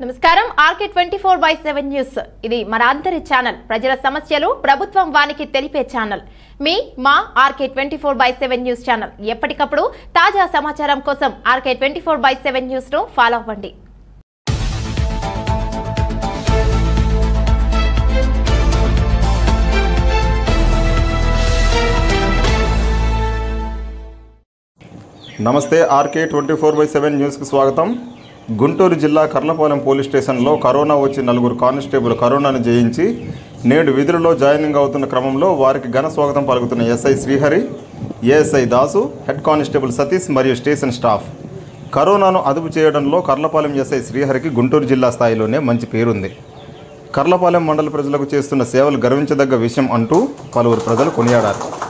నమస్కారం RK24/7 news ఇది మనందరి ఛానల్ ప్రజల సమస్యలు ప్రభుత్వం వానికి తెలిపే ఛానల్ మా RK24/7 న్యూస్ ఛానల్ ఎప్పటికప్పుడు తాజా సమాచారం కోసం RK24/7 న్యూస్ ను ఫాలో అవ్వండి। నమస్తే RK24/7 న్యూస్ కు స్వాగతం। గుంటూరు జిల్లా కర్లపాలెం పోలీస్ స్టేషన్లో కరోనా వచ్చి 4 కానిస్టేబుల్ కరోనాను జయించి నేడు విధులలో జాయినింగ్ అవుతున్న క్రమంలో వారికి ఘన స్వాగతం పలుకుతున్న SI Srihari, ASI Dasu, head constable Satish మరియు స్టేషన్ స్టాఫ్। కరోనాను అదుపు చేయడంలో కర్లపాలెం ఎస్ఐ శ్రీహరికి గుంటూరు జిల్లా స్థాయిలోనే మంచి పేరుంది। కర్లపాలెం మండల ప్రజలకు చేస్తున్న సేవలు గర్వించదగ్గ విషయం అంటూ పలువురు ప్రజలు కొనియాడారు।